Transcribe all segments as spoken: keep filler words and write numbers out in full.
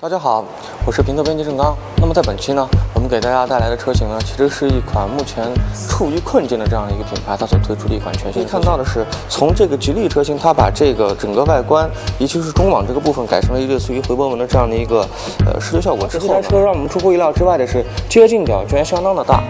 大家好，我是评测编辑郑刚。那么在本期呢，我们给大家带来的车型呢，其实是一款目前处于困境的这样的一个品牌，它所推出的一款全新的。可以看到的是，从这个吉利车型，它把这个整个外观，尤其是中网这个部分，改成了类似于回波纹的这样的一个呃视觉效果之后，这台车让我们出乎意料之外的是，接近角居然相当的大。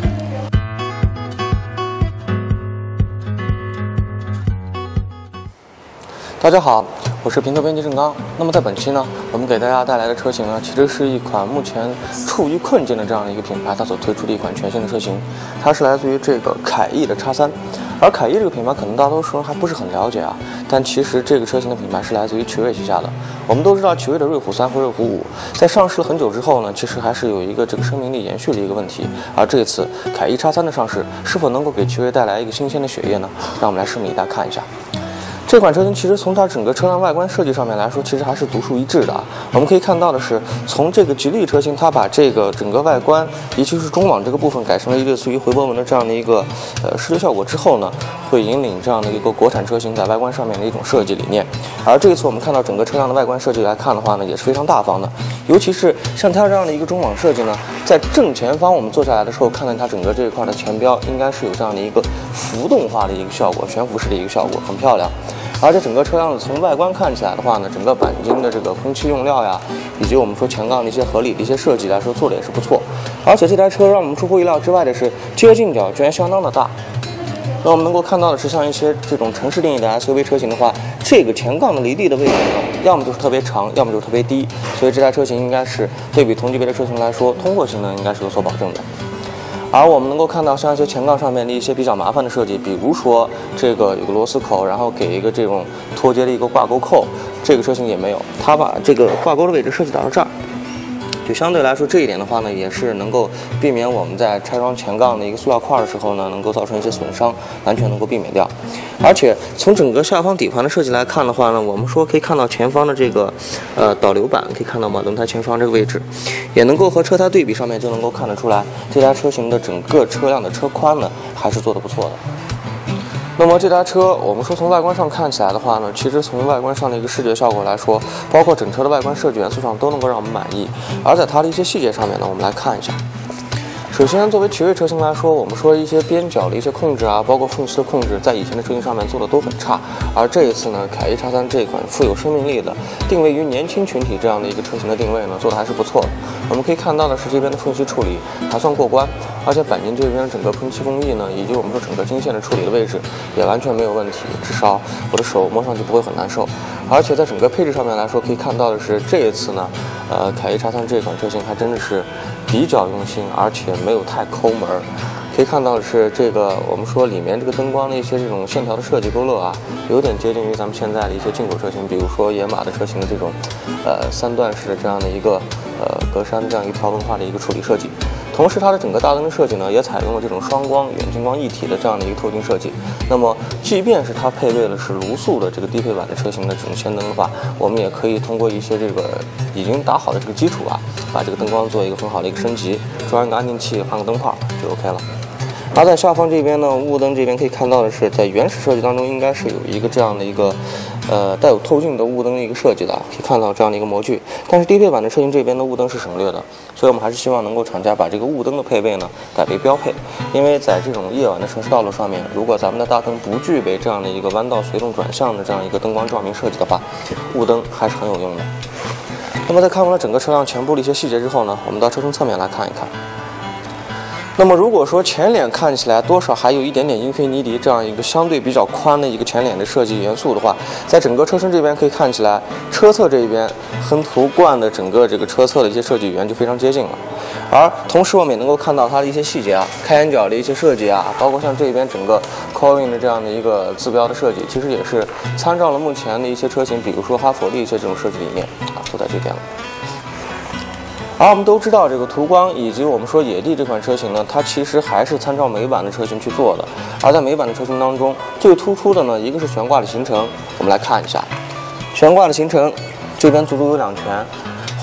大家好，我是评测编辑郑刚。那么在本期呢，我们给大家带来的车型呢，其实是一款目前处于困境的这样的一个品牌，它所推出的一款全新的车型，它是来自于这个凯翼的 X 三。而凯翼这个品牌可能大多数人还不是很了解啊，但其实这个车型的品牌是来自于奇瑞旗下的。我们都知道奇瑞的瑞虎三和瑞虎五在上市了很久之后呢，其实还是有一个这个生命力延续的一个问题。而这一次凯翼 X 三的上市，是否能够给奇瑞带来一个新鲜的血液呢？让我们来拭目以待看一下。 这款车型其实从它整个车辆外观设计上面来说，其实还是独树一帜的啊。我们可以看到的是，从这个吉利车型，它把这个整个外观，尤其是中网这个部分，改成了类似于回波纹的这样的一个呃视觉效果之后呢，会引领这样的一个国产车型在外观上面的一种设计理念。而这一次我们看到整个车辆的外观设计来看的话呢，也是非常大方的。尤其是像它这样的一个中网设计呢，在正前方我们坐下来的时候，看到它整个这一块的前标，应该是有这样的一个浮动化的一个效果，悬浮式的一个效果，很漂亮。 而且整个车辆从外观看起来的话呢，整个钣金的这个喷漆用料呀，以及我们说前杠的一些合理的一些设计来说，做的也是不错。而且这台车让我们出乎意料之外的是，接近角居然相当的大。那我们能够看到的是，像一些这种城市定义的 S U V 车型的话，这个前杠的离地的位置呢，要么就是特别长，要么就是特别低。所以这台车型应该是对比同级别的车型来说，通过性能应该是有所保证的。 而我们能够看到，像一些前杠上面的一些比较麻烦的设计，比如说这个有个螺丝口，然后给一个这种脱接的一个挂钩扣，这个车型也没有，它把这个挂钩的位置设计到了这儿，就相对来说这一点的话呢，也是能够避免我们在拆装前杠的一个塑料块的时候呢，能够造成一些损伤，完全能够避免掉。而且从整个下方底盘的设计来看的话呢，我们说可以看到前方的这个呃导流板，可以看到吗？轮胎前方这个位置，也能够和车胎对比上面就能够看得出来，这台车型的整个车辆的车宽呢还是做得不错的。 那么这台车，我们说从外观上看起来的话呢，其实从外观上的一个视觉效果来说，包括整车的外观设计元素上都能够让我们满意。而在它的一些细节上面呢，我们来看一下。首先，作为奇瑞车型来说，我们说一些边角的一些控制啊，包括缝隙的控制，在以前的车型上面做的都很差。而这一次呢，凯翼 X 三这一款富有生命力的、定位于年轻群体这样的一个车型的定位呢，做的还是不错的。我们可以看到的是，这边的缝隙处理还算过关，而且钣金这边整个喷漆工艺呢，以及我们说整个金线的处理的位置也完全没有问题，至少我的手摸上去不会很难受。而且在整个配置上面来说，可以看到的是，这一次呢，呃，凯翼 X 三这款车型还真的是比较用心，而且没有太抠门儿。可以看到的是，这个我们说里面这个灯光的一些这种线条的设计勾勒啊，有点接近于咱们现在的一些进口车型，比如说野马的车型的这种，呃，三段式的这样的一个呃格栅这样一个条纹化的一个处理设计。同时，它的整个大灯的设计呢，也采用了这种双光远近光一体的这样的一个透镜设计。那么，即便是它配备了是卤素的这个低配版的车型的这种氙灯的话，我们也可以通过一些这个已经打好的这个基础啊，把这个灯光做一个很好的一个升级，装一个安定器，换个灯泡就 OK 了。 而在下方这边呢，雾灯这边可以看到的是，在原始设计当中应该是有一个这样的一个，呃，带有透镜的雾灯的一个设计的，可以看到这样的一个模具。但是低配版的车型这边的雾灯是省略的，所以我们还是希望能够厂家把这个雾灯的配备呢改为标配，因为在这种夜晚的城市道路上面，如果咱们的大灯不具备这样的一个弯道随动转向的这样一个灯光照明设计的话，雾灯还是很有用的。那么在看完了整个车辆前部的一些细节之后呢，我们到车身侧面来看一看。 那么如果说前脸看起来多少还有一点点英菲尼迪这样一个相对比较宽的一个前脸的设计元素的话，在整个车身这边可以看起来，车侧这一边和途观的整个这个车侧的一些设计语言就非常接近了。而同时我们也能够看到它的一些细节啊，开眼角的一些设计啊，包括像这边整个 Corvin 的这样的一个字标的设计，其实也是参照了目前的一些车型，比如说哈弗的一些这种设计理念啊，都在这边了。 而我们都知道，这个途观以及我们说野地这款车型呢，它其实还是参照美版的车型去做的。而在美版的车型当中，最突出的呢，一个是悬挂的行程，我们来看一下，悬挂的行程这边足足有两拳，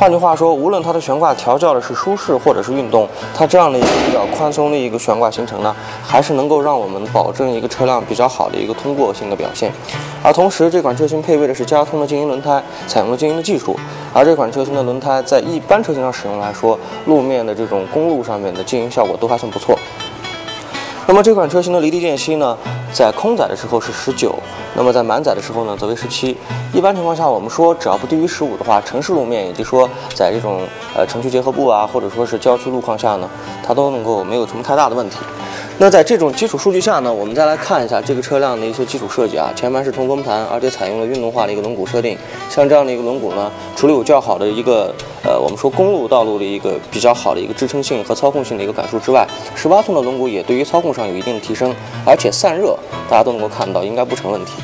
换句话说，无论它的悬挂调教的是舒适或者是运动，它这样的一个比较宽松的一个悬挂行程呢，还是能够让我们保证一个车辆比较好的一个通过性的表现。而同时，这款车型配备的是加通的静音轮胎，采用了静音的技术。而这款车型的轮胎在一般车型上使用来说，路面的这种公路上面的静音效果都还算不错。那么这款车型的离地间隙呢，在空载的时候是十九，那么在满载的时候呢则为十七。一般情况下，我们说只要不低于十五的话，城市路面以及说在这种呃城区结合部啊，或者说是郊区路况下呢，它都能够没有什么太大的问题。那在这种基础数据下呢，我们再来看一下这个车辆的一些基础设计啊。前盘是通风盘，而且采用了运动化的一个轮毂设定。像这样的一个轮毂呢，除了有较好的一个呃我们说公路道路的一个比较好的一个支撑性和操控性的一个感受之外，十八寸的轮毂也对于操控上有一定的提升，而且散热大家都能够看到，应该不成问题。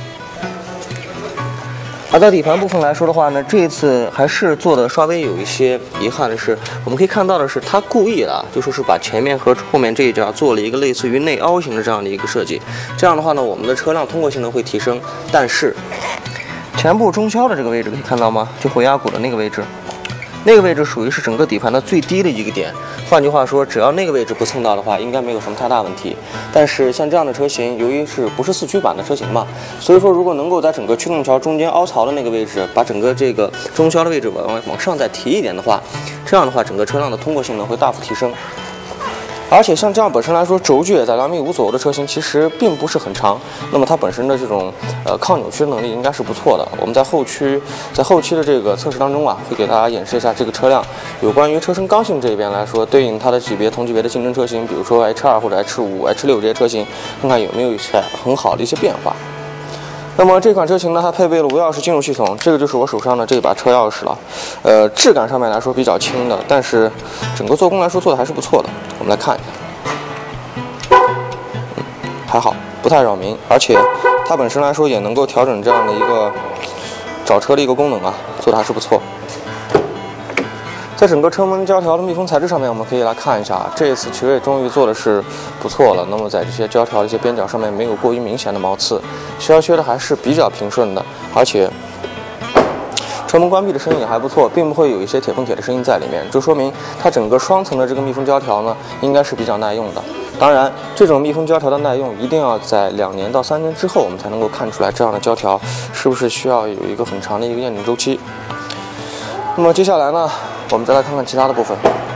而在底盘部分来说的话呢，这一次还是做的稍微有一些遗憾的是，我们可以看到的是，它故意的就说是把前面和后面这一角做了一个类似于内凹型的这样的一个设计。这样的话呢，我们的车辆通过性能会提升，但是前部中销的这个位置可以看到吗？就回压鼓的那个位置。那个位置属于是整个底盘的最低的一个点，换句话说，只要那个位置不蹭到的话，应该没有什么太大问题。但是像这样的车型，由于是不是四驱版的车型嘛，所以说如果能够在整个驱动桥中间凹槽的那个位置，把整个这个中销的位置往往上再提一点的话，这样的话整个车辆的通过性能会大幅提升。而且像这样本身来说，轴距也在两米五左右的车型其实并不是很长，那么它本身的这种呃抗扭曲的能力应该是不错的。我们在后驱在后期的这个测试当中啊，会给大家演示一下这个车辆有关于车身刚性这一边来说，对应它的级别同级别的竞争车型，比如说 H 二 或者 H 五、H 六这些车型，看看有没有一些很好的一些变化。那么这款车型呢，它配备了无钥匙进入系统，这个就是我手上的这把车钥匙了。呃，质感上面来说比较轻的，但是整个做工来说做的还是不错的。我们来看一下，嗯，还好，不太扰民，而且它本身来说也能够调整这样的一个找车的一个功能啊，做的还是不错。在整个车门胶条的密封材质上面，我们可以来看一下，这一次奇瑞终于做的是不错了。那么在这些胶条的一些边角上面没有过于明显的毛刺，削削的还是比较平顺的，而且车门关闭的声音也还不错，并不会有一些铁碰铁的声音在里面，就说明它整个双层的这个密封胶条呢，应该是比较耐用的。当然，这种密封胶条的耐用，一定要在两年到三年之后，我们才能够看出来这样的胶条是不是需要有一个很长的一个验证周期。那么接下来呢，我们再来看看其他的部分。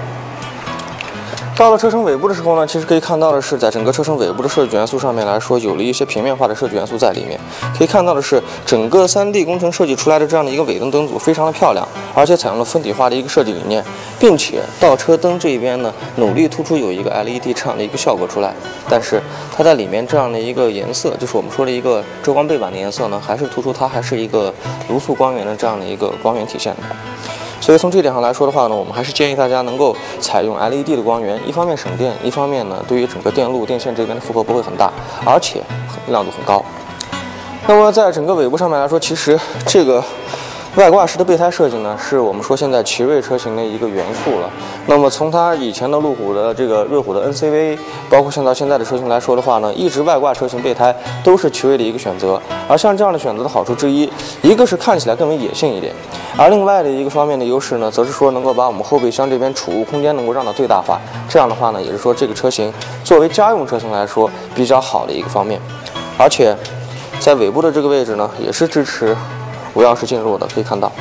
到了车身尾部的时候呢，其实可以看到的是，在整个车身尾部的设计元素上面来说，有了一些平面化的设计元素在里面。可以看到的是，整个 三 D 工程设计出来的这样的一个尾灯灯组非常的漂亮，而且采用了分体化的一个设计理念，并且倒车灯这一边呢，努力突出有一个 L E D 这样的一个效果出来。但是它在里面这样的一个颜色，就是我们说的一个遮光背板的颜色呢，还是突出它还是一个卤素光源的这样的一个光源体现的。所以从这点上来说的话呢，我们还是建议大家能够采用 L E D 的光源，一方面省电，一方面呢，对于整个电路电线这边的负荷不会很大，而且亮度很高。那么在整个尾部上面来说，其实这个外挂式的备胎设计呢，是我们说现在奇瑞车型的一个元素了。那么从它以前的路虎的这个瑞虎的 N C V， 包括现在现在的车型来说的话呢，一直外挂车型备胎都是奇瑞的一个选择。而像这样的选择的好处之一，一个是看起来更为野性一点，而另外的一个方面的优势呢，则是说能够把我们后备箱这边储物空间能够让到最大化。这样的话呢，也是说这个车型作为家用车型来说比较好的一个方面。而且在尾部的这个位置呢，也是支持无钥匙进入的，可以看到。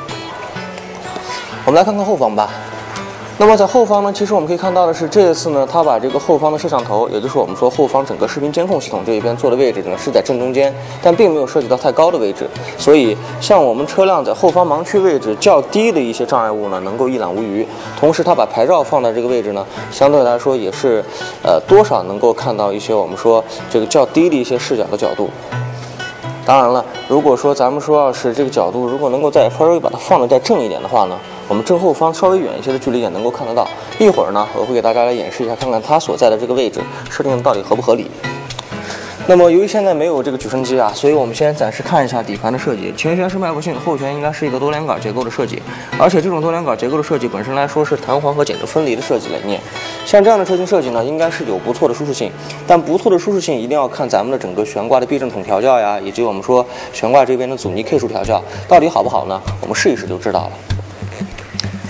我们来看看后方吧。那么在后方呢，其实我们可以看到的是，这一次呢，它把这个后方的摄像头，也就是我们说后方整个视频监控系统这一边做的位置呢，是在正中间，但并没有涉及到太高的位置，所以像我们车辆在后方盲区位置较低的一些障碍物呢，能够一览无余。同时，它把牌照放在这个位置呢，相对来说也是，呃，多少能够看到一些我们说这个较低的一些视角的角度。当然了，如果说咱们说要是这个角度，如果能够再稍微把它放得再正一点的话呢，我们正后方稍微远一些的距离也能够看得到。一会儿呢，我会给大家来演示一下，看看它所在的这个位置设定的到底合不合理。那么由于现在没有这个举升机啊，所以我们先暂时看一下底盘的设计。前悬是麦弗逊，后悬应该是一个多连杆结构的设计，而且这种多连杆结构的设计本身来说是弹簧和减震分离的设计理念。像这样的车型设计呢，应该是有不错的舒适性，但不错的舒适性一定要看咱们的整个悬挂的避震筒调教呀，以及我们说悬挂这边的阻尼 K 数调教到底好不好呢？我们试一试就知道了。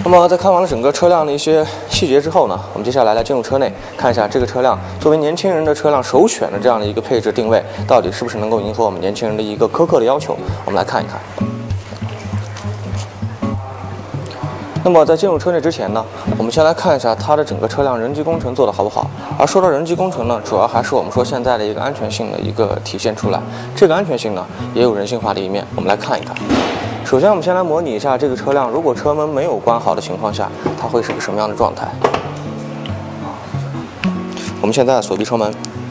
那么在看完了整个车辆的一些细节之后呢，我们接下来来进入车内，看一下这个车辆作为年轻人的车辆首选的这样的一个配置定位，到底是不是能够迎合我们年轻人的一个苛刻的要求？我们来看一看。那么在进入车内之前呢，我们先来看一下它的整个车辆人机工程做得好不好。而说到人机工程呢，主要还是我们说现在的一个安全性的一个体现出来。这个安全性呢，也有人性化的一面，我们来看一看。首先，我们先来模拟一下这个车辆，如果车门没有关好的情况下，它会是个什么样的状态？我们现在锁闭车门，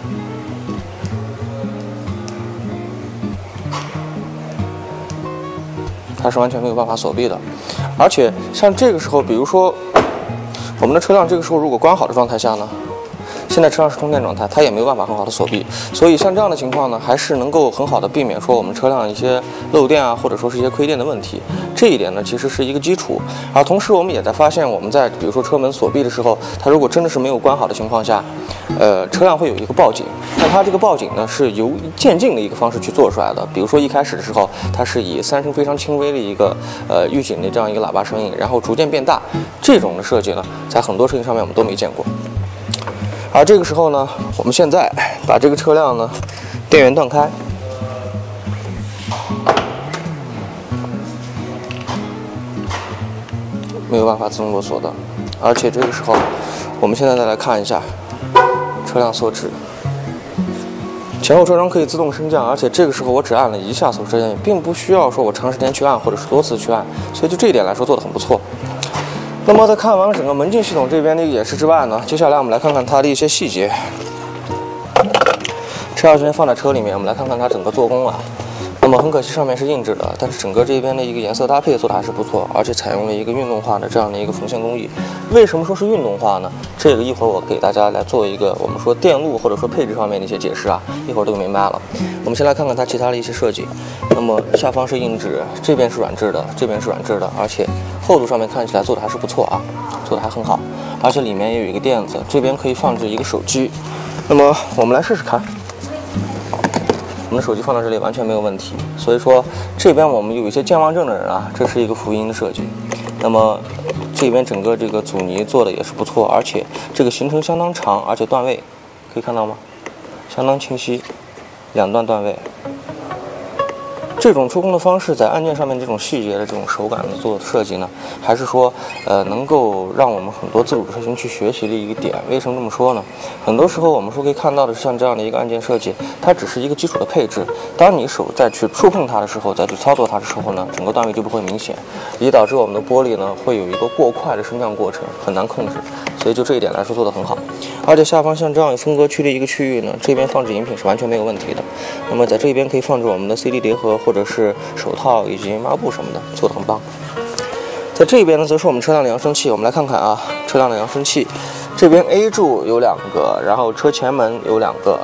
它是完全没有办法锁闭的。而且像这个时候，比如说我们的车辆这个时候如果关好的状态下呢，现在车辆是充电状态，它也没有办法很好的锁闭，所以像这样的情况呢，还是能够很好的避免说我们车辆一些漏电啊，或者说是一些亏电的问题。这一点呢，其实是一个基础。而同时，我们也在发现，我们在比如说车门锁闭的时候，它如果真的是没有关好的情况下，呃，车辆会有一个报警。但它这个报警呢，是由渐进的一个方式去做出来的。比如说一开始的时候，它是以三声非常轻微的一个呃预警的这样一个喇叭声音，然后逐渐变大。这种的设计呢，在很多车型上面我们都没见过。而这个时候呢，我们现在把这个车辆呢电源断开，没有办法自动落锁的。而且这个时候，我们现在再来看一下车辆锁止，前后车窗可以自动升降，而且这个时候我只按了一下锁车键，并不需要说我长时间去按或者是多次去按，所以就这一点来说做得很不错。那么在看完了整个门禁系统这边的一个演示之外呢，接下来我们来看看它的一些细节。车钥匙先放在车里面，我们来看看它整个做工啊。那么很可惜上面是硬质的，但是整个这边的一个颜色搭配做的还是不错，而且采用了一个运动化的这样的一个缝线工艺。为什么说是运动化呢？这个一会儿我给大家来做一个我们说电路或者说配置方面的一些解释啊，一会儿都明白了。我们先来看看它其他的一些设计。那么下方是硬质，这边是软质的，这边是软质的，而且厚度上面看起来做的还是不错啊，做的还很好，而且里面也有一个垫子，这边可以放置一个手机。那么我们来试试看。我们的手机放到这里完全没有问题，所以说这边我们有一些健忘症的人啊，这是一个福音的设计。那么这边整个这个阻尼做的也是不错，而且这个行程相当长，而且段位可以看到吗？相当清晰，两段段位。这种触控的方式在按键上面这种细节的这种手感的做设计呢，还是说呃能够让我们很多自主车型去学习的一个点。为什么这么说呢？很多时候我们说可以看到的是像这样的一个按键设计，它只是一个基础的配置。当你手再去触碰它的时候，再去操作它的时候呢，整个段位就不会明显，以导致我们的玻璃呢会有一个过快的升降过程，很难控制。所以就这一点来说做得很好。而且下方像这样有分隔区的一个区域呢，这边放置饮品是完全没有问题的。那么在这边可以放置我们的 C D 碟盒或者是手套以及抹布什么的，做得很棒。在这边呢，则是我们车辆的扬声器。我们来看看啊，车辆的扬声器，这边 A 柱有两个，然后车前门有两个，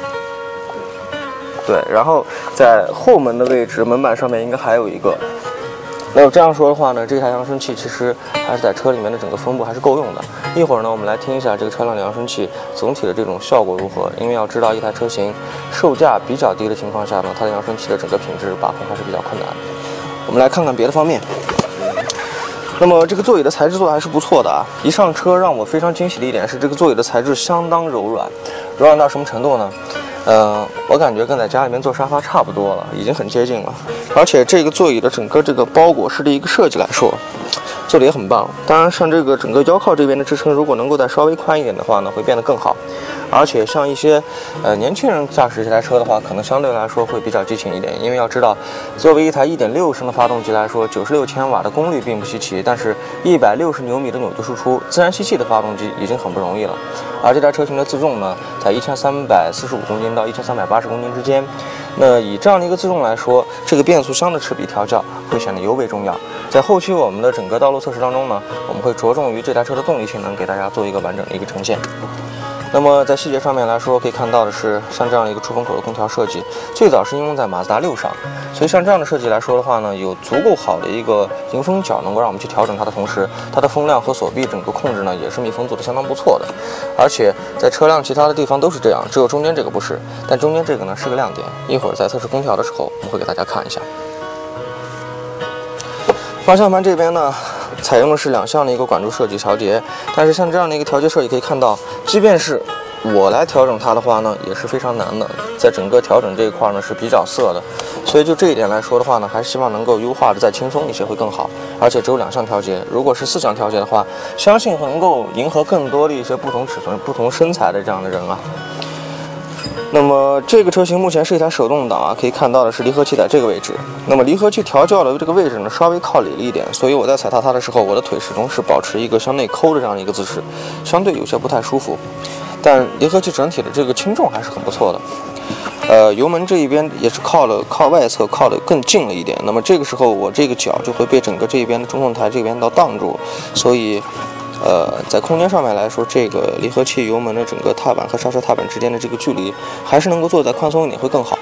对，然后在后门的位置，门板上面应该还有一个。那这样说的话呢，这台扬声器其实还是在车里面的整个分布还是够用的。一会儿呢，我们来听一下这个车辆的扬声器总体的这种效果如何。因为要知道，一台车型售价比较低的情况下呢，它的扬声器的整个品质把控还是比较困难的。我们来看看别的方面。那么这个座椅的材质做的还是不错的啊！一上车让我非常惊喜的一点是，这个座椅的材质相当柔软，柔软到什么程度呢？呃，我感觉跟在家里面坐沙发差不多了，已经很接近了。而且这个座椅的整个这个包裹式的一个设计来说，做的也很棒。当然，像这个整个腰靠这边的支撑，如果能够再稍微宽一点的话呢，会变得更好。而且像一些呃年轻人驾驶这台车的话，可能相对来说会比较激情一点，因为要知道，作为一台一点六升的发动机来说，九十六千瓦的功率并不稀奇，但是一百六十牛米的扭矩输出，自然吸气的发动机已经很不容易了。而这台车型的自重呢，在一千三百四十五公斤到一千三百八十公斤之间。那以这样的一个自重来说，这个变速箱的齿比调教会显得尤为重要。在后期我们的整个道路测试当中呢，我们会着重于这台车的动力性能，给大家做一个完整的一个呈现。那么在细节上面来说，可以看到的是像这样一个出风口的空调设计，最早是应用在马自达六上，所以像这样的设计来说的话呢，有足够好的一个迎风角，能够让我们去调整它的同时，它的风量和锁闭整个控制呢，也是密封做的相当不错的。而且在车辆其他的地方都是这样，只有中间这个不是，但中间这个呢是个亮点。一会儿在测试空调的时候，我们会给大家看一下。方向盘这边呢， 采用的是两项的一个管柱设计调节。但是像这样的一个调节设计，可以看到，即便是我来调整它的话呢，也是非常难的。在整个调整这一块呢是比较涩的，所以就这一点来说的话呢，还是希望能够优化的再轻松一些会更好。而且只有两项调节，如果是四项调节的话，相信能够迎合更多的一些不同尺寸、不同身材的这样的人啊。那么这个车型目前是一台手动挡啊，可以看到的是离合器在这个位置。那么离合器调教的这个位置呢，稍微靠里了一点，所以我在踩踏它的时候，我的腿始终是保持一个向内抠的这样的一个姿势，相对有些不太舒服。但离合器整体的这个轻重还是很不错的。呃，油门这一边也是靠了靠外侧靠得更近了一点，那么这个时候我这个脚就会被整个这边的中控台这边都挡住，所以。呃，在空间上面来说，这个离合器油门的整个踏板和刹车踏板之间的这个距离，还是能够做得再宽松一点会更好。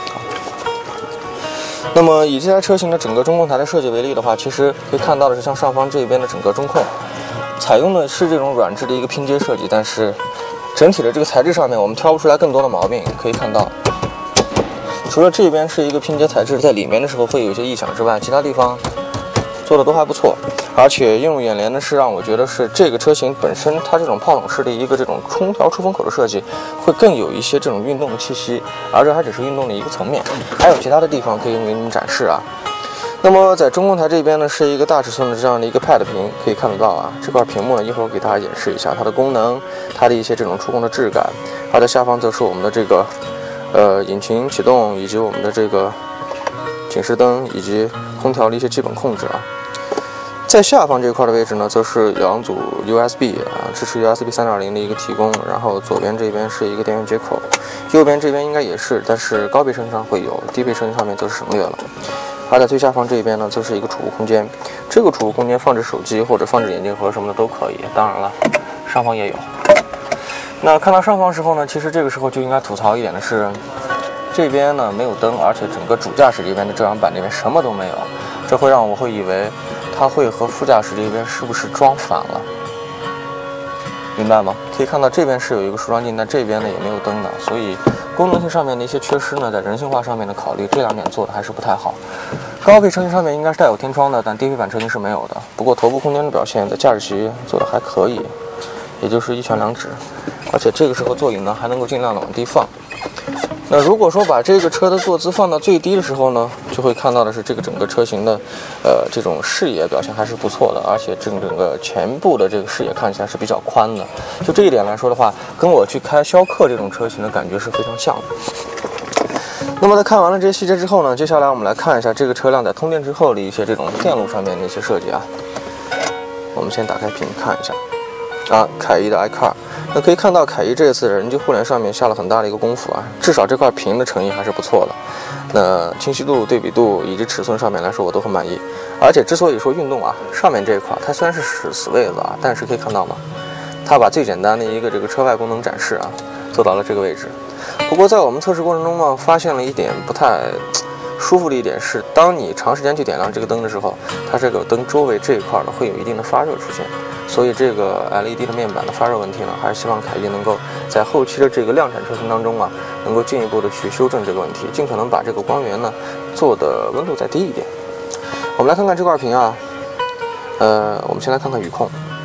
那么以这台车型的整个中控台的设计为例的话，其实可以看到的是，像上方这边的整个中控，采用的是这种软质的一个拼接设计，但是整体的这个材质上面，我们挑不出来更多的毛病。可以看到，除了这边是一个拼接材质，在里面的时候会有一些异响之外，其他地方做的都还不错。而且映入眼帘的是，让我觉得是这个车型本身它这种炮筒式的一个这种空调出风口的设计，会更有一些这种运动的气息，而这还只是运动的一个层面，还有其他的地方可以给你们展示啊。那么在中控台这边呢，是一个大尺寸的这样的一个 pad 屏，可以看得到啊，这块屏幕呢，一会儿我给大家演示一下它的功能，它的一些这种触控的质感。而在下方则是我们的这个呃引擎启动，以及我们的这个警示灯以及空调的一些基本控制啊。在下方这块的位置呢，则是两组 U S B 啊，支持 U S B 三点零 的一个提供。然后左边这边是一个电源接口，右边这边应该也是，但是高配车型上会有，低配车型上面则是省略了。而在最下方这边呢，则是一个储物空间。这个储物空间放置手机或者放置眼镜盒什么的都可以。当然了，上方也有。那看到上方时候呢，其实这个时候就应该吐槽一点的是，这边呢没有灯，而且整个主驾驶这边的遮阳板这边什么都没有，这会让我会以为。它会和副驾驶这边是不是装反了？明白吗？可以看到这边是有一个梳妆镜，但这边呢也没有灯的，所以功能性上面的一些缺失呢，在人性化上面的考虑，这两点做的还是不太好。高配车型上面应该是带有天窗的，但低配版车型是没有的。不过头部空间的表现在驾驶席做的还可以，也就是一拳两指，而且这个时候座椅呢还能够尽量的往低放。那如果说把这个车的坐姿放到最低的时候呢，就会看到的是这个整个车型的，呃，这种视野表现还是不错的，而且整整个前部的这个视野看起来是比较宽的。就这一点来说的话，跟我去开逍客这种车型的感觉是非常像的。那么在看完了这些细节之后呢，接下来我们来看一下这个车辆在通电之后的一些这种电路上面的一些设计啊。我们先打开屏看一下。啊，凯翼的 iCar， 那可以看到凯翼这次人机互联上面下了很大的一个功夫啊，至少这块屏的诚意还是不错的。那清晰度、对比度以及尺寸上面来说，我都很满意。而且之所以说运动啊，上面这一块它虽然是死死位子啊，但是可以看到吗？它把最简单的一个这个车外功能展示啊，做到了这个位置。不过在我们测试过程中呢，发现了一点不太舒服的一点是，当你长时间去点亮这个灯的时候，它这个灯周围这一块呢会有一定的发热出现。所以这个 L E D 的面板的发热问题呢，还是希望凯翼能够在后期的这个量产车型当中啊，能够进一步的去修正这个问题，尽可能把这个光源呢做的温度再低一点。我们来看看这块屏啊，呃，我们先来看看语控。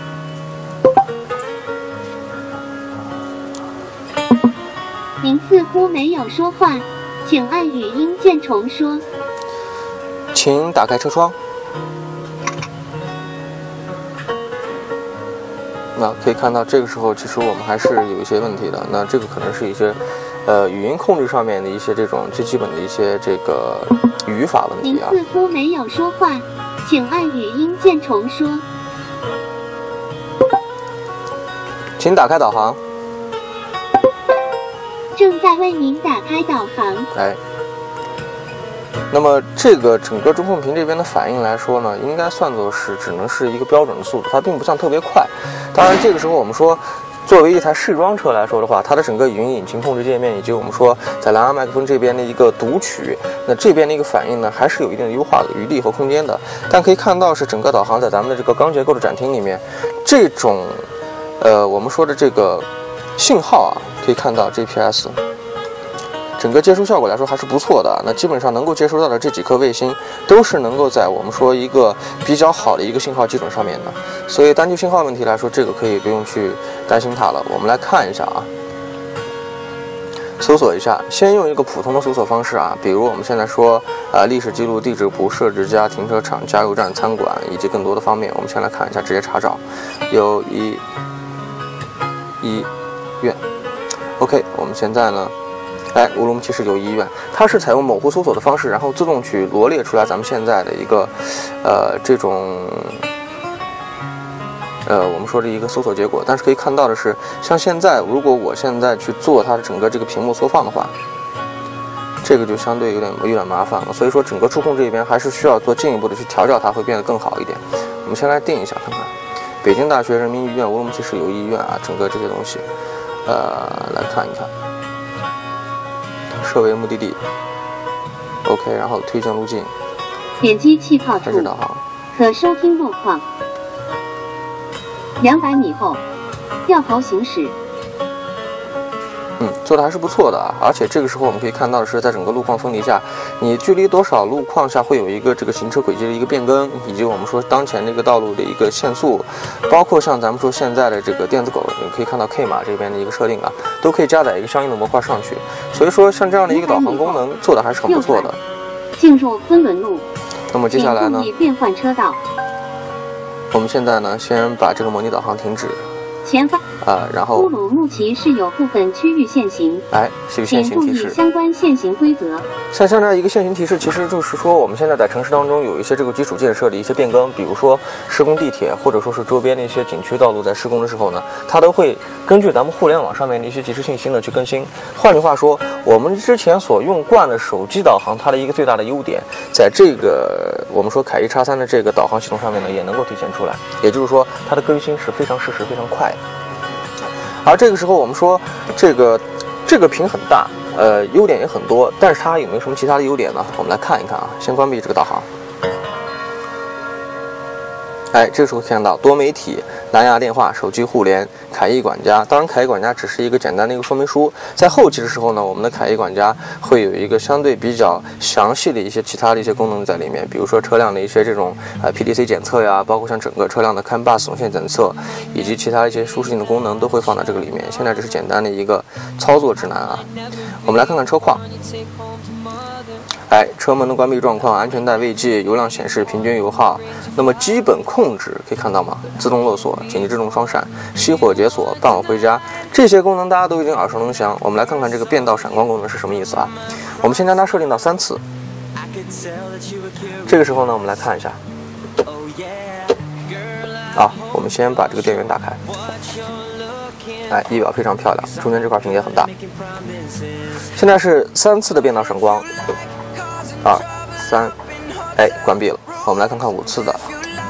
您似乎没有说话，请按语音键重说。 请打开车窗。那可以看到，这个时候其实我们还是有一些问题的。那这个可能是一些，呃，语音控制上面的一些这种最基本的一些这个语法问题啊。 您似乎没有说话，请按语音键重说。 请打开导航。 正在为您打开导航。 哎。那么这个整个中控屏这边的反应来说呢，应该算作是只能是一个标准的速度，它并不算特别快。当然，这个时候我们说，作为一台试装车来说的话，它的整个语音引擎控制界面以及我们说在蓝牙麦克风这边的一个读取，那这边的一个反应呢，还是有一定的优化的余地和空间的。但可以看到是整个导航在咱们的这个钢结构的展厅里面，这种呃我们说的这个信号啊，可以看到 G P S。 整个接收效果来说还是不错的。那基本上能够接收到的这几颗卫星，都是能够在我们说一个比较好的一个信号基准上面的。所以单就信号问题来说，这个可以不用去担心它了。我们来看一下啊。搜索一下，先用一个普通的搜索方式啊，比如我们现在说，呃，历史记录、地址簿、设置家、停车场、加油站、餐馆以及更多的方面，我们先来看一下，直接查找，友谊医院。OK， 我们现在呢，哎，乌鲁木齐市友谊医院，它是采用模糊搜索的方式，然后自动去罗列出来咱们现在的一个，呃，这种。呃，我们说的一个搜索结果，但是可以看到的是，像现在，如果我现在去做它的整个这个屏幕缩放的话，这个就相对有点有点麻烦了。所以说，整个触控这一边还是需要做进一步的去调教它，会变得更好一点。我们先来定一下看看，北京大学人民医院、乌鲁木齐市友谊医院啊，整个这些东西，呃，来看一看，设为目的地 ，OK， 然后推荐路径， 点击气泡处， 开始导航， 可收听路况。两百米后，掉头行驶。 嗯，做的还是不错的啊！而且这个时候我们可以看到的是，在整个路况分离下，你距离多少路况下会有一个这个行车轨迹的一个变更，以及我们说当前这个道路的一个限速，包括像咱们说现在的这个电子狗，你可以看到 K 码这边的一个设定啊，都可以加载一个相应的模块上去。所以说，像这样的一个导航功能做的还是很不错的。 进入昆仑路。 那么接下来呢？ 注意变换车道。 我们现在呢，先把这个模拟导航停止。 前方啊、呃，然后乌鲁木齐市有部分区域限行， 哎，是个限行提示。 请注意相关限行规则。 像像这样一个限行提示，其实就是说我们现在在城市当中有一些这个基础建设的一些变更，比如说施工地铁，或者说是周边的一些景区道路在施工的时候呢，它都会根据咱们互联网上面的一些即时信息呢去更新。换句话说，我们之前所用惯的手机导航，它的一个最大的优点，在这个我们说凯翼叉三的这个导航系统上面呢，也能够体现出来。也就是说，它的更新是非常适时、非常快的。而这个时候，我们说这个这个屏很大，呃，优点也很多，但是它有没有什么其他的优点呢？我们来看一看啊。先关闭这个导航。哎，这个时候看到多媒体、蓝牙电话、手机互联、凯翼管家。当然，凯翼管家只是一个简单的一个说明书，在后期的时候呢，我们的凯翼管家会有一个相对比较详细的一些其他的一些功能在里面，比如说车辆的一些这种呃 P D C 检测呀，包括像整个车辆的 C A N bus 总线检测，以及其他一些舒适性的功能都会放在这个里面。现在只是简单的一个操作指南啊。我们来看看车况。哎，车门的关闭状况、安全带未系、油量显示、平均油耗。那么基本控制可以看到吗？自动勒索、紧急制动双闪、熄火解锁、伴我回家，这些功能大家都已经耳熟能详。我们来看看这个变道闪光功能是什么意思啊？我们先将它设定到三次。这个时候呢，我们来看一下。啊，我们先把这个电源打开。哎，仪表非常漂亮，中间这块屏也很大。现在是三次的变道闪光，二、三，哎，关闭了。我们来看看五次的。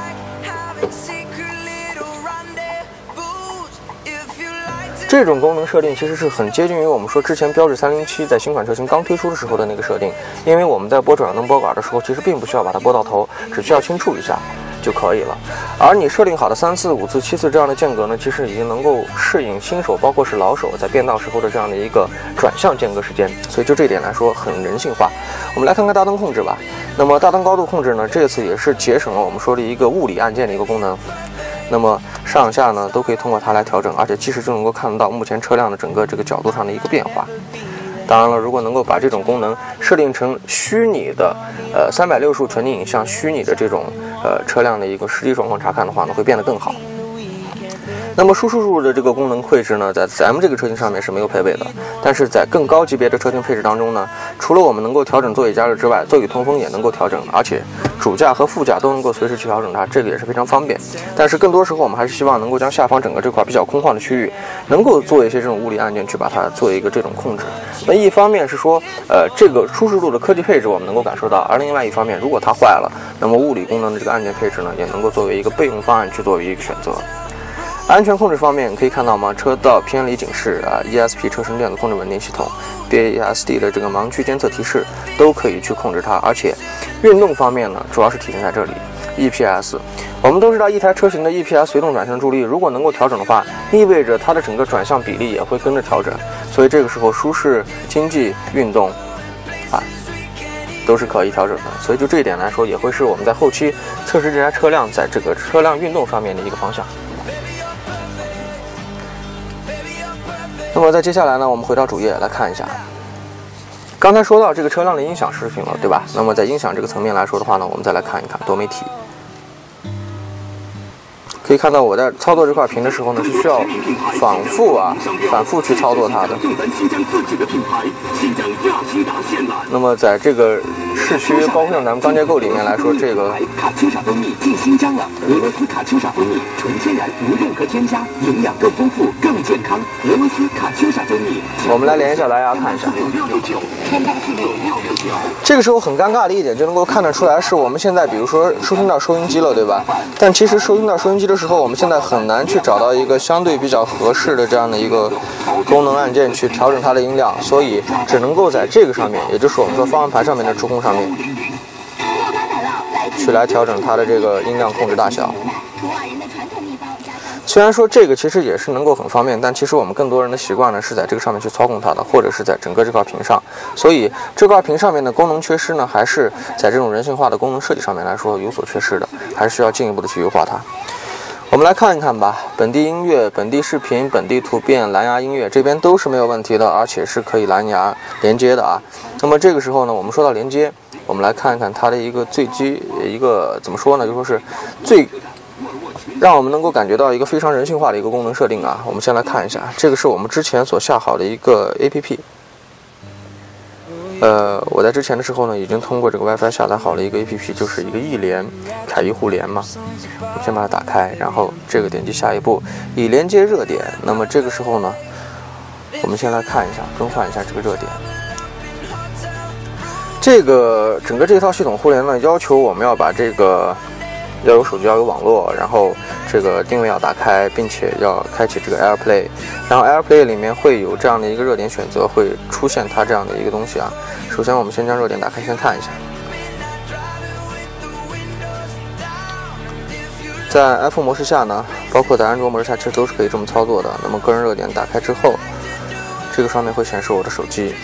这种功能设定其实是很接近于我们说之前标致三零七在新款车型刚推出的时候的那个设定，因为我们在拨转向灯拨杆的时候，其实并不需要把它拨到头，只需要轻触一下就可以了。而你设定好的三次、五次、七次这样的间隔呢，其实已经能够适应新手包括是老手在变道时候的这样的一个转向间隔时间，所以就这点来说很人性化。我们来看看大灯控制吧。那么大灯高度控制呢，这次也是节省了我们说的一个物理按键的一个功能。那么上下呢都可以通过它来调整，而且即时就能够看得到目前车辆的整个这个角度上的一个变化。当然了，如果能够把这种功能设定成虚拟的，呃，三百六十度全景影像，虚拟的这种呃车辆的一个实际状况查看的话呢，会变得更好。那么舒适度的这个功能配置呢，在咱们这个车型上面是没有配备的，但是在更高级别的车型配置当中呢，除了我们能够调整座椅加热之外，座椅通风也能够调整，而且主驾和副驾都能够随时去调整它，这个也是非常方便。但是更多时候我们还是希望能够将下方整个这块比较空旷的区域，能够做一些这种物理按键去把它做一个这种控制。那一方面是说，呃，这个舒适度的科技配置我们能够感受到，而另外一方面，如果它坏了，那么物理功能的这个按键配置呢，也能够作为一个备用方案去作为一个选择。 安全控制方面可以看到吗？车道偏离警示啊 ，E S P 车身电子控制稳定系统 ，B A E S D 的这个盲区监测提示都可以去控制它。而且运动方面呢，主要是体现在这里 E P S。我们都知道一台车型的 E P S 随动转向助力，如果能够调整的话，意味着它的整个转向比例也会跟着调整。所以这个时候舒适、经济、运动啊，都是可以调整的。所以就这一点来说，也会是我们在后期测试这台车辆在这个车辆运动上面的一个方向。那么在接下来呢，我们回到主页来看一下。刚才说到这个车辆的音响视频了，对吧？那么在音响这个层面来说的话呢，我们再来看一看多媒体。可以看到我在操作这块屏的时候呢，是需要反复啊、反复去操作它的。那么在这个市区，包括像咱们钢结构里面来说，这个卡秋莎蜂蜜进新疆了。俄罗斯卡秋莎蜂蜜纯天然，无任何添加，营养更丰富、更健康。俄罗斯卡秋莎蜂蜜。 我们来连一下蓝牙看一下。这个时候很尴尬的一点就能够看得出来，是我们现在比如说收听到收音机了，对吧？但其实收听到收音机的时候，我们现在很难去找到一个相对比较合适的这样的一个功能按键去调整它的音量，所以只能够在这个上面，也就是我们说方向盘上面的触控上面，去来调整它的这个音量控制大小。虽然说这个其实也是能够很方便，但其实我们更多人的习惯呢是在这个上面去操控它的，或者是在整个这块屏上。所以这块屏上面的功能缺失呢，还是在这种人性化的功能设计上面来说有所缺失的，还是需要进一步的去优化它。我们来看一看吧，本地音乐、本地视频、本地图片、蓝牙音乐这边都是没有问题的，而且是可以蓝牙连接的啊。那么这个时候呢，我们说到连接，我们来看一看它的一个最基一个怎么说呢，就说是最让我们能够感觉到一个非常人性化的一个功能设定啊。我们先来看一下，这个是我们之前所下好的一个 A P P。呃，我在之前的时候呢，已经通过这个 WiFi 下载好了一个 A P P， 就是一个易联凯翼互联嘛。我们先把它打开，然后这个点击下一步，已连接热点。那么这个时候呢，我们先来看一下，更换一下这个热点。这个整个这套系统互联呢，要求我们要把这个要有手机，要有网络，然后这个定位要打开，并且要开启这个 AirPlay， 然后 AirPlay 里面会有这样的一个热点选择，会出现它这样的一个东西啊。首先我们先将热点打开，先看一下。在 iPhone 模式下呢，包括在安卓模式下，其实都是可以这么操作的。那么个人热点打开之后，这个上面会显示我的手机，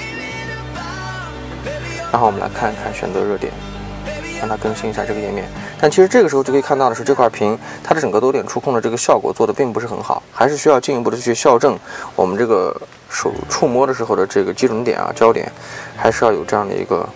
然后我们来看一看选择热点，让它更新一下这个页面。但其实这个时候就可以看到的是，这块屏它的整个多点触控的这个效果做的并不是很好，还是需要进一步的去校正我们这个手触摸的时候的这个基准点啊、焦点，还是要有这样的一个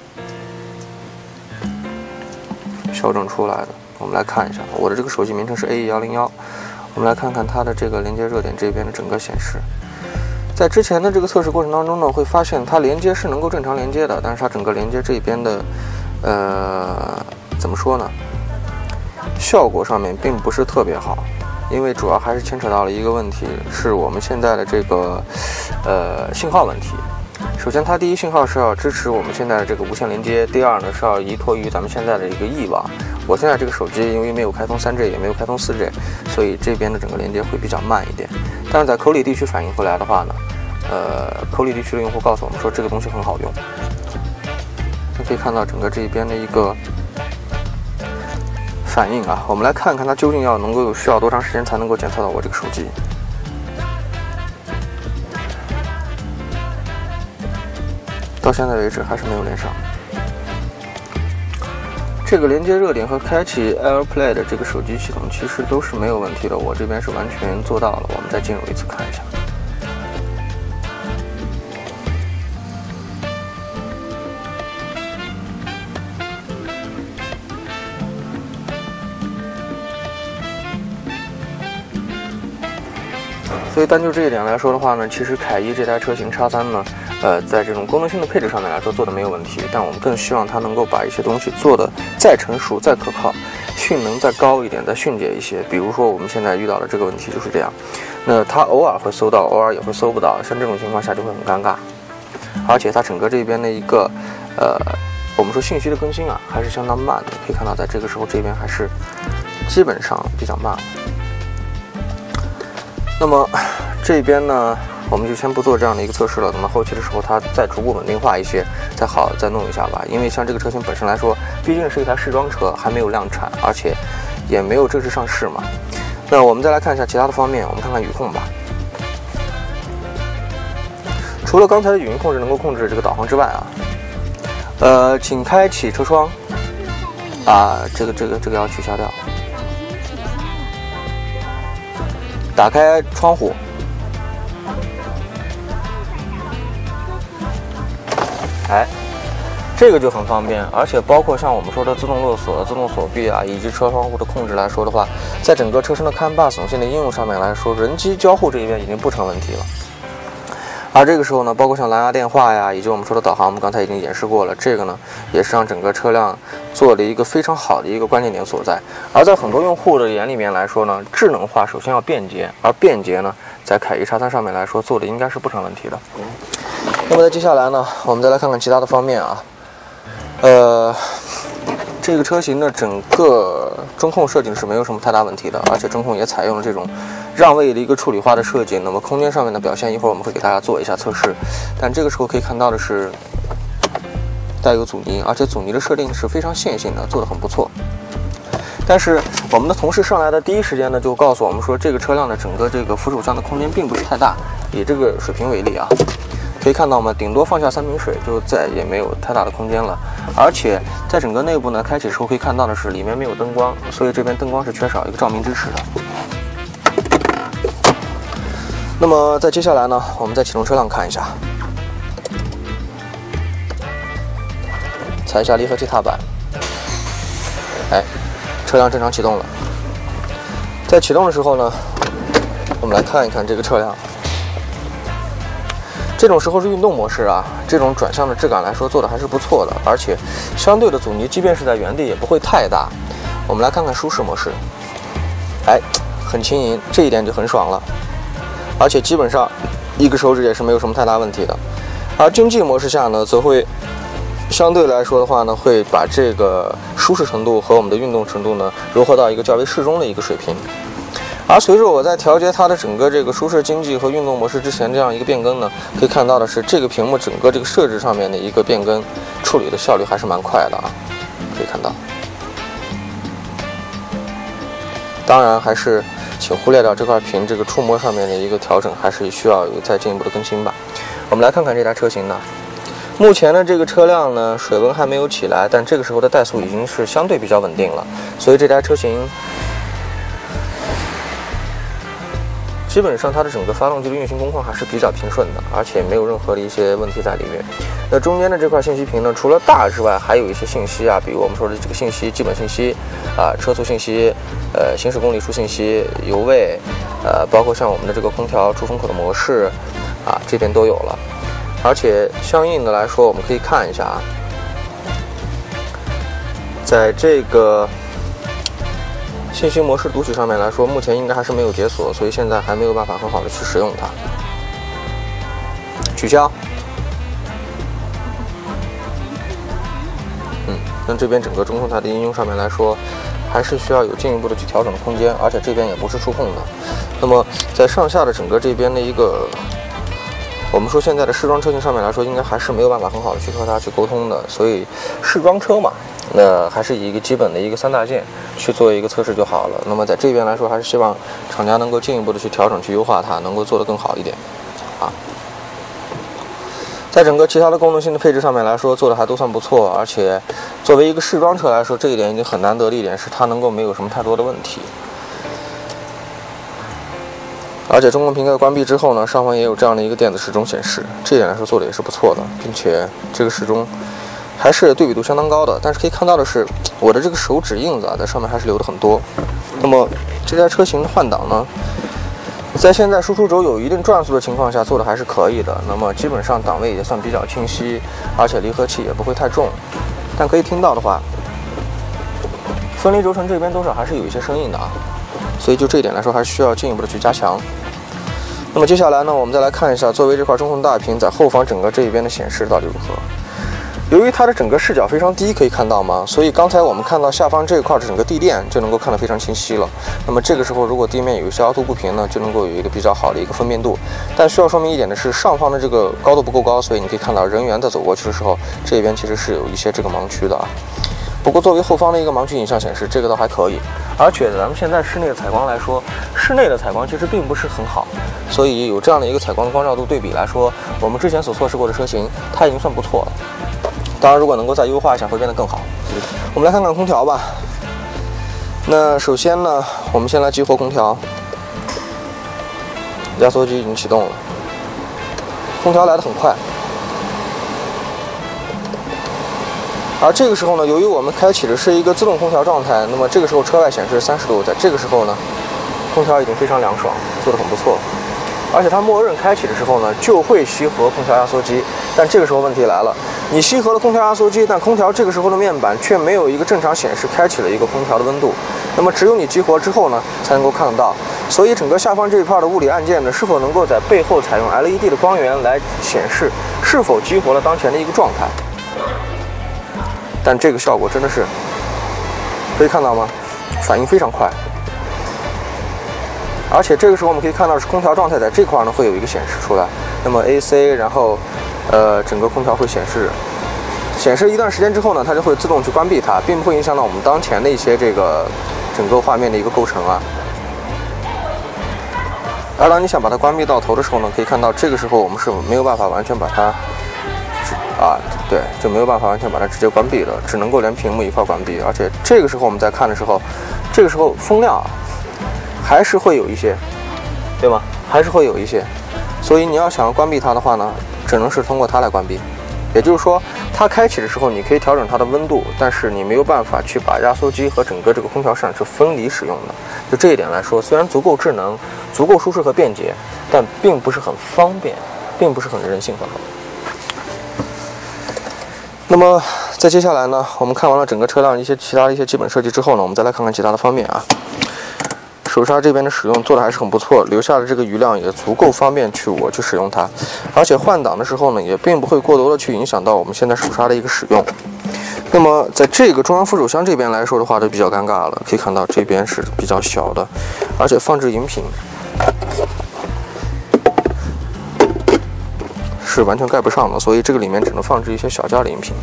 校正出来的。我们来看一下，我的这个手机名称是 A E 一零一，我们来看看它的这个连接热点这边的整个显示。在之前的这个测试过程当中呢，会发现它连接是能够正常连接的，但是它整个连接这边的呃怎么说呢，效果上面并不是特别好，因为主要还是牵扯到了一个问题，是我们现在的这个呃信号问题。首先它第一信号是要支持我们现在的这个无线连接，第二呢是要依托于咱们现在的一个翼网。我现在这个手机因为没有开通 三 G 也没有开通 四 G， 所以这边的整个连接会比较慢一点。但是在口里地区反映回来的话呢，呃口里地区的用户告诉我们说这个东西很好用。可以看到整个这边的一个反应啊，我们来看看它究竟要能够需要多长时间才能够检测到我这个手机。到现在为止还是没有连上。这个连接热点和开启 AirPlay 的这个手机系统其实都是没有问题的，我这边是完全做到了。我们再进入一次看一下。所以单就这一点来说的话呢，其实凯翼这台车型 X 三呢，呃，在这种功能性的配置上面来说做的没有问题，但我们更希望它能够把一些东西做的再成熟、再可靠，性能再高一点、再迅捷一些。比如说我们现在遇到的这个问题就是这样，那它偶尔会搜到，偶尔也会搜不到，像这种情况下就会很尴尬。而且它整个这边的一个，呃，我们说信息的更新啊，还是相当慢的。可以看到，在这个时候这边还是基本上比较慢了。 那么这边呢，我们就先不做这样的一个测试了。那么后期的时候，它再逐步稳定化一些，再好再弄一下吧。因为像这个车型本身来说，毕竟是一台试装车，还没有量产，而且也没有正式上市嘛。那我们再来看一下其他的方面，我们看看语控吧。除了刚才的语音控制能够控制这个导航之外啊，呃，请开启车窗啊，这个这个这个要取消掉。打开窗户，哎，这个就很方便，而且包括像我们说的自动勒锁、自动锁闭啊，以及车窗户的控制来说的话，在整个车身的看 bus 总线的应用上面来说，人机交互这一边已经不成问题了。而这个时候呢，包括像蓝牙电话呀，以及我们说的导航，我们刚才已经演示过了。这个呢，也是让整个车辆做了一个非常好的一个关键点所在。而在很多用户的眼里面来说呢，智能化首先要便捷，而便捷呢，在凯翼 X 三上面来说做的应该是不成问题的。那么在接下来呢，我们再来看看其他的方面啊，呃。这个车型的整个中控设计是没有什么太大问题的，而且中控也采用了这种让位的一个处理化的设计。那么空间上面的表现，一会儿我们会给大家做一下测试。但这个时候可以看到的是带有阻尼，而且阻尼的设定是非常线性的，做得很不错。但是我们的同事上来的第一时间呢，就告诉我们说，这个车辆的整个这个扶手箱的空间并不是太大。以这个水平为例啊，可以看到吗？顶多放下三瓶水，就再也没有太大的空间了。而且在整个内部呢，开启时候可以看到的是，里面没有灯光，所以这边灯光是缺少一个照明支持的。那么在接下来呢，我们再启动车辆看一下，踩一下离合器踏板，哎，车辆正常启动了。在启动的时候呢，我们来看一看这个车辆。这种时候是运动模式啊，这种转向的质感来说做的还是不错的，而且相对的阻尼即便是在原地也不会太大。我们来看看舒适模式，哎，很轻盈，这一点就很爽了，而且基本上一个手指也是没有什么太大问题的。而经济模式下呢，则会相对来说的话呢，会把这个舒适程度和我们的运动程度呢柔合到一个较为适中的一个水平。而随着我在调节它的整个这个舒适、经济和运动模式之前这样一个变更呢，可以看到的是这个屏幕整个这个设置上面的一个变更处理的效率还是蛮快的啊，可以看到。当然还是请忽略掉这块屏这个触摸上面的一个调整，还是需要有再进一步的更新吧。我们来看看这台车型呢，目前的这个车辆呢水温还没有起来，但这个时候的怠速已经是相对比较稳定了，所以这台车型基本上它的整个发动机的运行工况还是比较平顺的，而且没有任何的一些问题在里面。那中间的这块信息屏呢，除了大之外，还有一些信息啊，比如我们说的这个信息、基本信息啊、车速信息、呃行驶公里数信息、油位，呃包括像我们的这个空调出风口的模式啊，这边都有了。而且相应的来说，我们可以看一下啊，在这个信息模式读取上面来说，目前应该还是没有解锁，所以现在还没有办法很好的去使用它。取消。嗯，那这边整个中控台的应用上面来说，还是需要有进一步的去调整的空间，而且这边也不是触控的。那么在上下的整个这边的一个，我们说现在的试装车型上面来说，应该还是没有办法很好的去和它去沟通的，所以试装车嘛。那还是以一个基本的一个三大件去做一个测试就好了。那么在这边来说，还是希望厂家能够进一步的去调整、去优化它，能够做得更好一点啊。在整个其他的功能性的配置上面来说，做的还都算不错，而且作为一个试装车来说，这一点已经很难得的一点是它能够没有什么太多的问题。而且中控屏盖关闭之后呢，上方也有这样的一个电子时钟显示，这一点来说做的也是不错的，并且这个时钟还是对比度相当高的，但是可以看到的是，我的这个手指印子啊，在上面还是留的很多。那么这台车型的换挡呢，在现在输出轴有一定转速的情况下，做的还是可以的。那么基本上档位也算比较清晰，而且离合器也不会太重。但可以听到的话，分离轴承这边多少还是有一些声音的啊，所以就这一点来说，还是需要进一步的去加强。那么接下来呢，我们再来看一下，作为这块中控大屏在后方整个这一边的显示到底如何。 由于它的整个视角非常低，可以看到吗？所以刚才我们看到下方这一块的整个地垫就能够看得非常清晰了。那么这个时候，如果地面有一些凹凸不平呢，就能够有一个比较好的一个分辨度。但需要说明一点的是，上方的这个高度不够高，所以你可以看到人员在走过去的时候，这边其实是有一些这个盲区的啊。不过作为后方的一个盲区影像显示，这个倒还可以。而且咱们现在室内的采光来说，室内的采光其实并不是很好，所以有这样的一个采光的光照度对比来说，我们之前所测试过的车型，它已经算不错了。当然，如果能够再优化一下，会变得更好。我们来看看空调吧。那首先呢，我们先来激活空调，压缩机已经启动了，空调来得很快。而这个时候呢，由于我们开启的是一个自动空调状态，那么这个时候车外显示三十度，在这个时候呢，空调已经非常凉爽，做得很不错。而且它默认开启的时候呢，就会熄合空调压缩机。但这个时候问题来了，你熄合了空调压缩机，但空调这个时候的面板却没有一个正常显示开启了一个空调的温度。那么只有你激活之后呢，才能够看得到。所以整个下方这一块的物理按键呢，是否能够在背后采用 L E D 的光源来显示是否激活了当前的一个状态？但这个效果真的是可以看到吗？反应非常快。而且这个时候我们可以看到是空调状态在这块呢会有一个显示出来，那么 A C， 然后呃整个空调会显示，显示一段时间之后呢，它就会自动去关闭它，并不会影响到我们当前的一些这个整个画面的一个构成啊。而当你想把它关闭到头的时候呢，可以看到这个时候我们是没有办法完全把它啊对，就没有办法完全把它直接关闭了，只能够连屏幕一块关闭。而且这个时候我们在看的时候，这个时候风量啊还是会有一些，对吗？还是会有一些，所以你要想要关闭它的话呢，只能是通过它来关闭。也就是说，它开启的时候你可以调整它的温度，但是你没有办法去把压缩机和整个这个空调扇是分离使用的。就这一点来说，虽然足够智能、足够舒适和便捷，但并不是很方便，并不是很人性化。那么在接下来呢，我们看完了整个车辆一些其他的一些基本设计之后呢，我们再来看看其他的方面啊。手刹这边的使用做的还是很不错，留下的这个余量也足够方便去我去使用它，而且换挡的时候呢，也并不会过多的去影响到我们现在手刹的一个使用。那么在这个中央副手箱这边来说的话，就比较尴尬了，可以看到这边是比较小的，而且放置饮品是完全盖不上的，所以这个里面只能放置一些小件的饮品。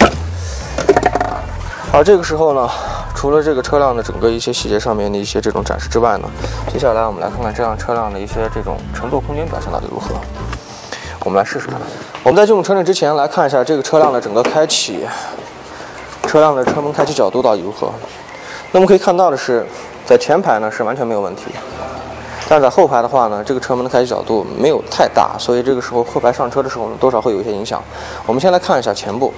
而这个时候呢，除了这个车辆的整个一些细节上面的一些这种展示之外呢，接下来我们来看看这辆车辆的一些这种乘坐空间表现到底如何。我们来试试看。我们在进入车内之前来看一下这个车辆的整个开启，车辆的车门开启角度到底如何。那么可以看到的是，在前排呢是完全没有问题，但是在后排的话呢，这个车门的开启角度没有太大，所以这个时候后排上车的时候呢，多少会有一些影响。我们先来看一下前部。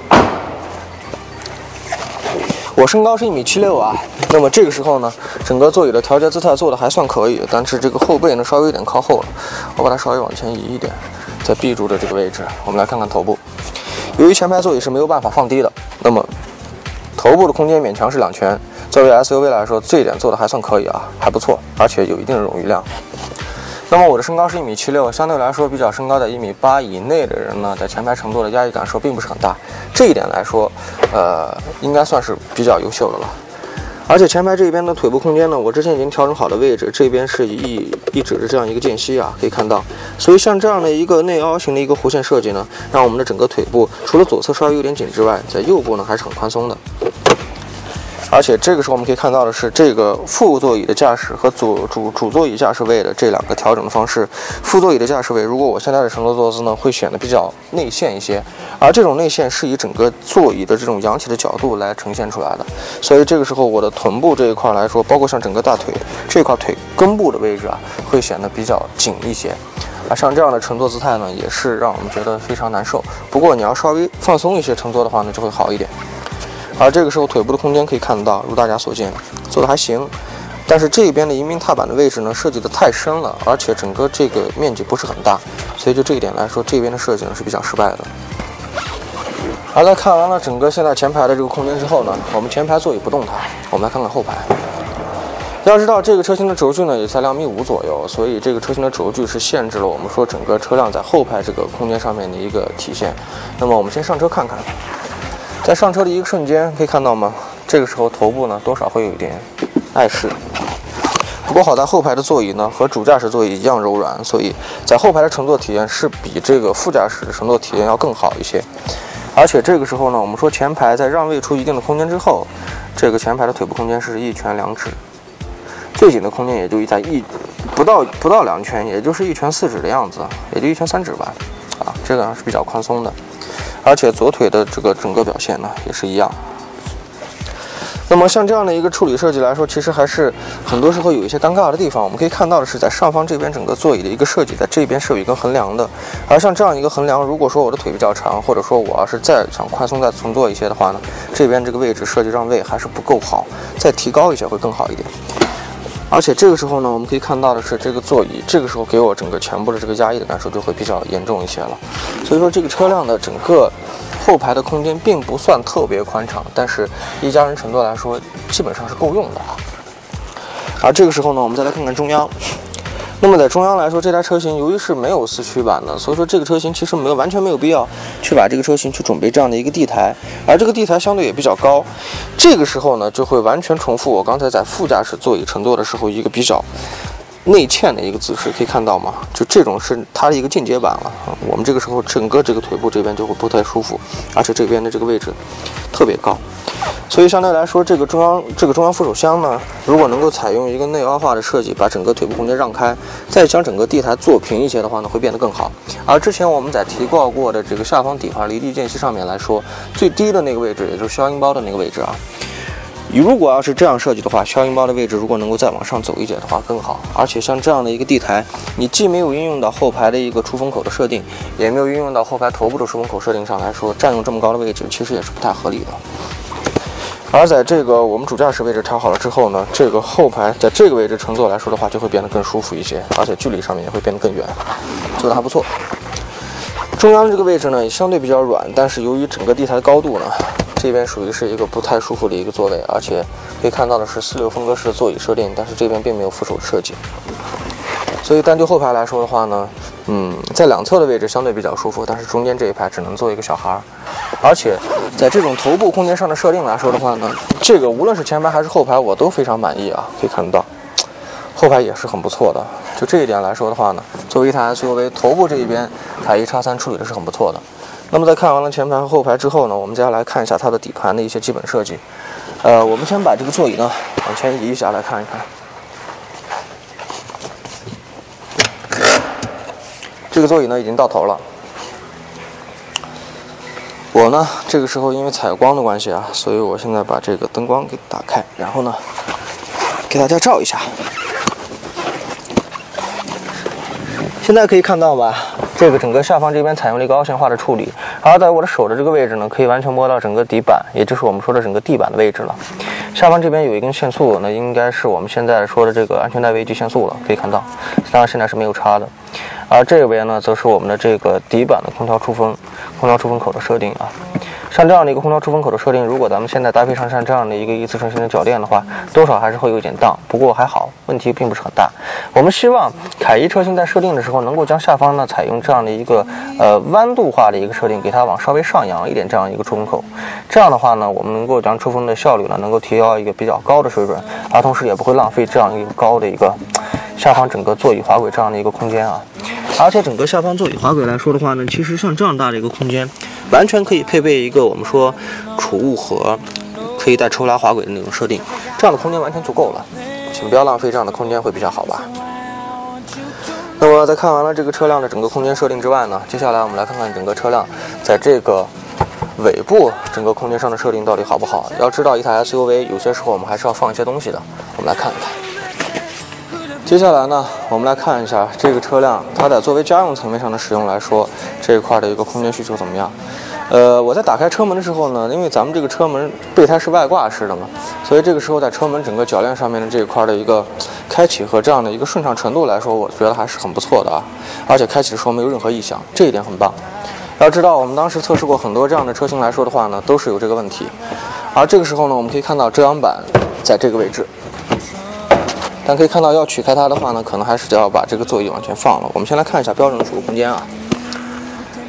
我身高是一米七六啊，那么这个时候呢，整个座椅的调节姿态做的还算可以，但是这个后背呢稍微有点靠后了，我把它稍微往前移一点，在 B 柱的这个位置。我们来看看头部，由于前排座椅是没有办法放低的，那么头部的空间勉强是两拳，作为 S U V 来说，这一点做的还算可以啊，还不错，而且有一定的冗余量。那么我的身高是一米七六，相对来说比较身高在一米八以内的人呢，在前排乘坐的压抑感受并不是很大，这一点来说，呃，应该算是比较优秀的了。而且前排这边的腿部空间呢，我之前已经调整好的位置，这边是一一指的这样一个间隙啊，可以看到。所以像这样的一个内凹型的一个弧线设计呢，让我们的整个腿部除了左侧稍微有点紧之外，在右部呢还是很宽松的。而且这个时候我们可以看到的是，这个副座椅的驾驶和左主主座椅驾驶位的这两个调整的方式。副座椅的驾驶位，如果我现在的乘坐坐姿呢，会显得比较内陷一些，而这种内陷是以整个座椅的这种仰起的角度来呈现出来的。所以这个时候我的臀部这一块来说，包括像整个大腿这块腿根部的位置啊，会显得比较紧一些。啊，像这样的乘坐姿态呢，也是让我们觉得非常难受。不过你要稍微放松一些乘坐的话呢，就会好一点。而这个时候腿部的空间可以看得到，如大家所见，做的还行。但是这边的迎宾踏板的位置呢，设计的太深了，而且整个这个面积不是很大，所以就这一点来说，这边的设计呢是比较失败的。而在看完了整个现在前排的这个空间之后呢，我们前排座椅不动它，我们来看看后排。要知道这个车型的轴距呢也才两米五左右，所以这个车型的轴距是限制了我们说整个车辆在后排这个空间上面的一个体现。那么我们先上车看看。 在上车的一个瞬间，可以看到吗？这个时候头部呢多少会有一点碍事。不过好在后排的座椅呢和主驾驶座椅一样柔软，所以在后排的乘坐体验是比这个副驾驶的乘坐体验要更好一些。而且这个时候呢，我们说前排在让位出一定的空间之后，这个前排的腿部空间是一拳两指，最紧的空间也就在一不到不到两拳，也就是一拳四指的样子，也就一拳三指吧。啊，这个是比较宽松的。而且左腿的这个整个表现呢也是一样。那么像这样的一个处理设计来说，其实还是很多时候有一些尴尬的地方。我们可以看到的是，在上方这边整个座椅的一个设计，在这边是有一根横梁的。而像这样一个横梁，如果说我的腿比较长，或者说我要是再想宽松再乘坐一些的话呢，这边这个位置设计让位还是不够好，再提高一些会更好一点。而且这个时候呢，我们可以看到的是，这个座椅这个时候给我整个前部的这个压抑的感受就会比较严重一些了。所以说，这个车辆的整个后排的空间并不算特别宽敞，但是一家人乘坐来说，基本上是够用的。而这个时候呢，我们再来看看中央。那么在中央来说，这台车型由于是没有四驱版的，所以说这个车型其实没有完全没有必要去把这个车型去准备这样的一个地台，而这个地台相对也比较高。这个时候呢，就会完全重复我刚才在副驾驶座椅乘坐的时候一个比较内嵌的一个姿势，可以看到吗？就这种是它的一个进阶版了。我们这个时候整个这个腿部这边就会不太舒服，而且这边的这个位置特别高。所以相对来说，这个中央这个中央扶手箱呢，如果能够采用一个内凹化的设计，把整个腿部空间让开，再将整个地台做平一些的话呢，会变得更好。而之前我们在提到过的这个下方底盘离地间隙上面来说，最低的那个位置，也就是消音包的那个位置啊，如果要是这样设计的话，消音包的位置如果能够再往上走一截的话更好。而且像这样的一个地台，你既没有运用到后排的一个出风口的设定，也没有运用到后排头部的出风口设定上来说，占用这么高的位置，其实也是不太合理的。而在这个我们主驾驶位置调好了之后呢，这个后排在这个位置乘坐来说的话，就会变得更舒服一些，而且距离上面也会变得更远，做得还不错。中央这个位置呢也相对比较软，但是由于整个地台的高度呢，这边属于是一个不太舒服的一个座位，而且可以看到的是四六分割式的座椅设定，但是这边并没有扶手设计。所以单就后排来说的话呢，嗯，在两侧的位置相对比较舒服，但是中间这一排只能坐一个小孩儿。而且在这种头部空间上的设定来说的话呢，这个无论是前排还是后排我都非常满意啊，可以看得到后排也是很不错的。就这一点来说的话呢，作为一台 S U V， 头部这一边凯翼 X 三处理的是很不错的。那么在看完了前排和后排之后呢，我们接下来看一下它的底盘的一些基本设计。呃，我们先把这个座椅呢往前移一下来看一看。这个座椅呢已经到头了。我呢这个时候因为采光的关系啊，所以我现在把这个灯光给打开，然后呢给大家照一下。现在可以看到吧，这个整个下方这边采用了一个凹陷化的处理，而在我的手的这个位置呢，可以完全摸到整个底板，也就是我们说的整个地板的位置了。下方这边有一根线束，那应该是我们现在说的这个安全带危机线束了，可以看到，当然现在是没有插的。而这边呢，则是我们的这个底板的空调出风、空调出风口的设定啊。像这样的一个空调出风口的设定，如果咱们现在搭配上像这样的一个一次成型的铰链的话，多少还是会有点荡，不过还好，问题并不是很大。我们希望凯翼车型在设定的时候，能够将下方呢采用这样的一个呃弯度化的一个设定，给它往稍微上扬一点这样一个出风口。这样的话呢，我们能够将出风的效率呢能够提高一个比较高的水准，而同时也不会浪费这样一个高的一个下方整个座椅滑轨这样的一个空间啊。而且整个下方座椅滑轨来说的话呢，其实像这样大的一个空间，完全可以配备一个我们说储物盒，可以带抽拉滑轨的那种设定，这样的空间完全足够了，请不要浪费这样的空间会比较好吧。那么在看完了这个车辆的整个空间设定之外呢，接下来我们来看看整个车辆在这个尾部整个空间上的设定到底好不好。要知道一台 S U V 有些时候我们还是要放一些东西的，我们来看一看。接下来呢，我们来看一下这个车辆它在作为家用层面上的使用来说，这一块的一个空间需求怎么样。呃，我在打开车门的时候呢，因为咱们这个车门备胎是外挂式的嘛，所以这个时候在车门整个铰链上面的这一块的一个开启和这样的一个顺畅程度来说，我觉得还是很不错的啊。而且开启的时候没有任何异响，这一点很棒。要知道我们当时测试过很多这样的车型来说的话呢，都是有这个问题。而这个时候呢，我们可以看到遮阳板在这个位置。但可以看到，要取开它的话呢，可能还是得要把这个座椅往前放了。我们先来看一下标准的储物空间啊。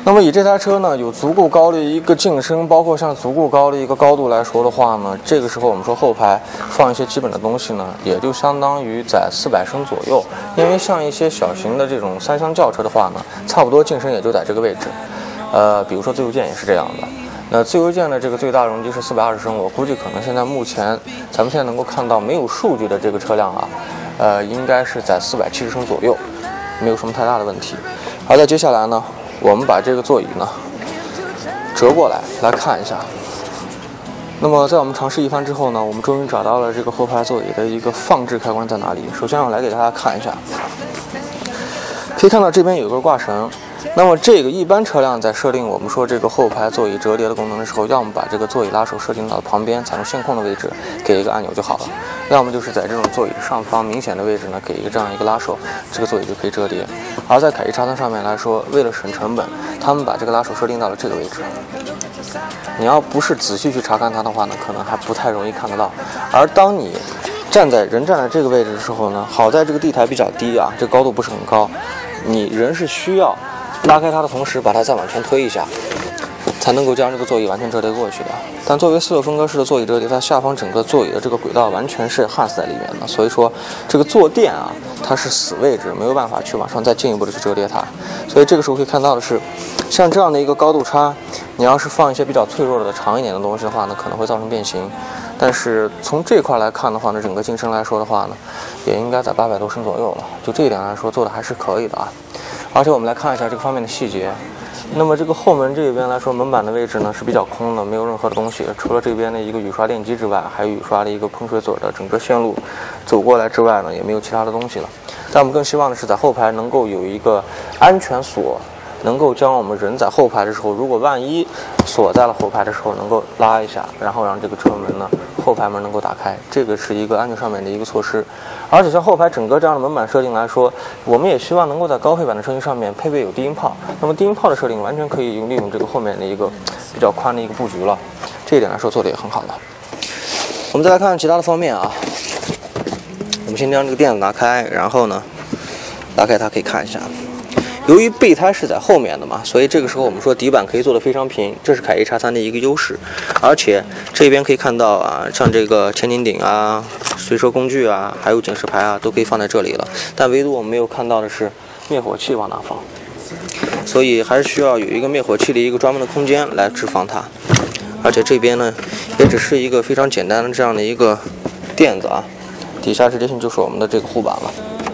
那么以这台车呢有足够高的一个进深，包括像足够高的一个高度来说的话呢，这个时候我们说后排放一些基本的东西呢，也就相当于在四百升左右。因为像一些小型的这种三厢轿车的话呢，差不多进深也就在这个位置。呃，比如说自由舰也是这样的。那自由舰的这个最大容积是四百二十升，我估计可能现在目前咱们现在能够看到没有数据的这个车辆啊，呃，应该是在四百七十升左右，没有什么太大的问题。而在接下来呢，我们把这个座椅呢折过来来看一下。那么在我们尝试一番之后呢，我们终于找到了这个后排座椅的一个放置开关在哪里。首先我来给大家看一下，可以看到这边有一根挂绳。那么这个一般车辆在设定我们说这个后排座椅折叠的功能的时候，要么把这个座椅拉手设定到旁边采用线控的位置，给一个按钮就好了；要么就是在这种座椅上方明显的位置呢，给一个这样一个拉手，这个座椅就可以折叠。而在凯翼茶餐上面来说，为了省成本，他们把这个拉手设定到了这个位置。你要不是仔细去查看它的话呢，可能还不太容易看得到。而当你站在人站在这个位置的时候呢，好在这个地台比较低啊，这高度不是很高，你人是需要拉开它的同时，把它再往前推一下，才能够将这个座椅完全折叠过去的。但作为四六分割式的座椅折叠，它下方整个座椅的这个轨道完全是焊死在里面的，所以说这个坐垫啊，它是死位置，没有办法去往上再进一步的去折叠它。所以这个时候可以看到的是，像这样的一个高度差，你要是放一些比较脆弱的长一点的东西的话呢，可能会造成变形。但是从这块来看的话呢，整个进深来说的话呢，也应该在八百多升左右了。就这一点来说，做的还是可以的啊。而且我们来看一下这个方面的细节。那么这个后门这边来说，门板的位置呢是比较空的，没有任何的东西，除了这边的一个雨刷电机之外，还有雨刷的一个喷水嘴的整个线路走过来之外呢，也没有其他的东西了。但我们更希望的是在后排能够有一个安全锁，能够将我们人在后排的时候，如果万一锁在了后排的时候，能够拉一下，然后让这个车门呢后排门能够打开，这个是一个安全上面的一个措施。而且像后排整个这样的门板设定来说，我们也希望能够在高配版的车型上面配备有低音炮。那么低音炮的设定完全可以用利用这个后面的一个比较宽的一个布局了，这一点来说做的也很好了。我们再来看看其他的方面啊，我们先将这个垫子拿开，然后呢拉开它可以看一下。由于备胎是在后面的嘛，所以这个时候我们说底板可以做得非常平，这是凯翼叉三的一个优势。而且这边可以看到啊，像这个前顶顶啊、随车工具啊，还有警示牌啊，都可以放在这里了。但唯独我们没有看到的是灭火器往哪放，所以还是需要有一个灭火器的一个专门的空间来置放它。而且这边呢，也只是一个非常简单的这样的一个垫子啊，底下直接性就是我们的这个护板了。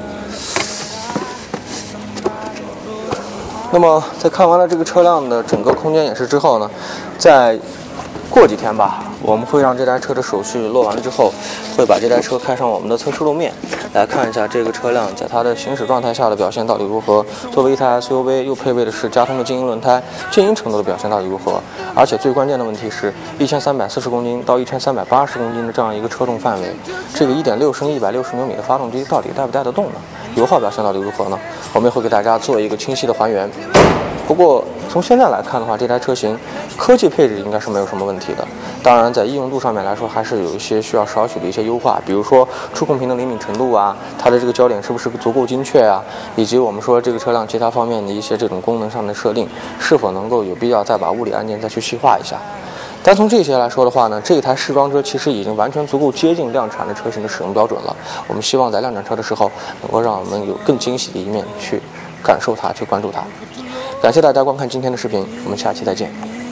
那么在看完了这个车辆的整个空间演示之后呢，再过几天吧，我们会让这台车的手续落完了之后，会把这台车开上我们的测试路面，来看一下这个车辆在它的行驶状态下的表现到底如何。作为一台 S U V， 又配备的是加通的静音轮胎，静音程度的表现到底如何？而且最关键的问题是，一千三百四十公斤到一千三百八十公斤的这样一个车重范围，这个一点六升一百六十牛米的发动机到底带不带得动呢？油耗表现到底如何呢？我们也会给大家做一个清晰的还原。不过从现在来看的话，这台车型科技配置应该是没有什么问题的。当然，在应用度上面来说，还是有一些需要少许的一些优化，比如说触控屏的灵敏程度啊，它的这个焦点是不是足够精确啊，以及我们说这个车辆其他方面的一些这种功能上的设定，是否能够有必要再把物理按键再去细化一下。单从这些来说的话呢，这一台试装车其实已经完全足够接近量产的车型的使用标准了。我们希望在量产车的时候，能够让我们有更惊喜的一面去感受它，去关注它。感谢大家观看今天的视频，我们下期再见。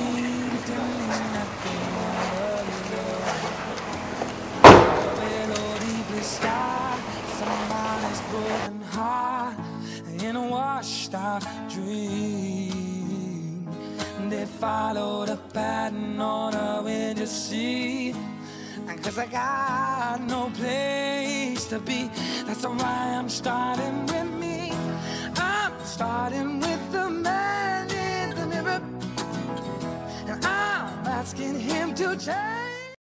Follow the pattern on a wind you see, cause I got no place to be. That's why I'm starting with me. I'm starting with the man in the mirror, and I'm asking him to change.